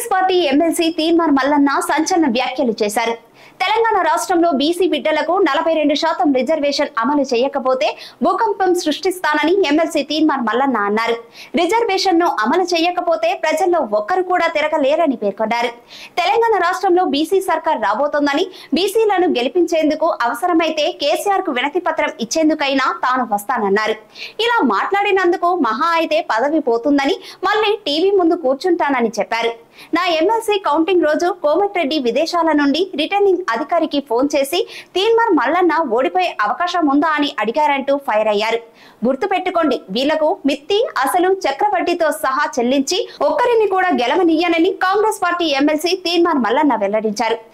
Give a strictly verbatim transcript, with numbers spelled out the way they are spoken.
Congress party MLC Teenmar Mallanna సంచలన వ్యాఖ్యలు చేశారు. తెలంగాణ రాష్ట్రంలో బీసీ బిడ్డలకు నలభై రెండు శాతం రిజర్వేషన్ అమలు చేయకపోతే భూకంపం సృష్టిస్తానని ఎమ్మెల్సీ తీన్మార్ మల్లన్న అన్నారు. రిజర్వేషన్ ను అమలు చేయకపోతే ప్రజల్లో ఒక్కరు కూడా తిరగలేరని పేర్కొన్నారు. తెలంగాణ రాష్ట్రంలో బీసీ సర్కార్ రాబోతోందని, బీసీలను గెలిపించేందుకు అవసరమైతే కేసీఆర్ కు వినతి పత్రం ఇచ్చేందుకైనా తాను వస్తానన్నారు. ఇలా మాట్లాడినందుకు మహా అయితే పదవి పోతుందని, మళ్ళీ టీవీ ముందు కూర్చుంటానని చెప్పారు. నా ఎమ్మెల్సీ కౌంటింగ్ రోజు కోమటిరెడ్డి విదేశాల నుండి రిటర్నింగ్ అధికారికి ఫోన్ చేసి తీన్మార్ మల్లన్న ఓడిపోయే అవకాశం ఉందా అని అడిగారంటూ ఫైర్ అయ్యారు. గుర్తు పెట్టుకోండి, వీళ్లకు మిత్తి అసలు చక్రవడ్డీతో సహా చెల్లించి ఒక్కరిని కూడా గెలవనియ్యనని కాంగ్రెస్ పార్టీ ఎమ్మెల్సీ తీన్మార్ మల్లన్న వెల్లడించారు.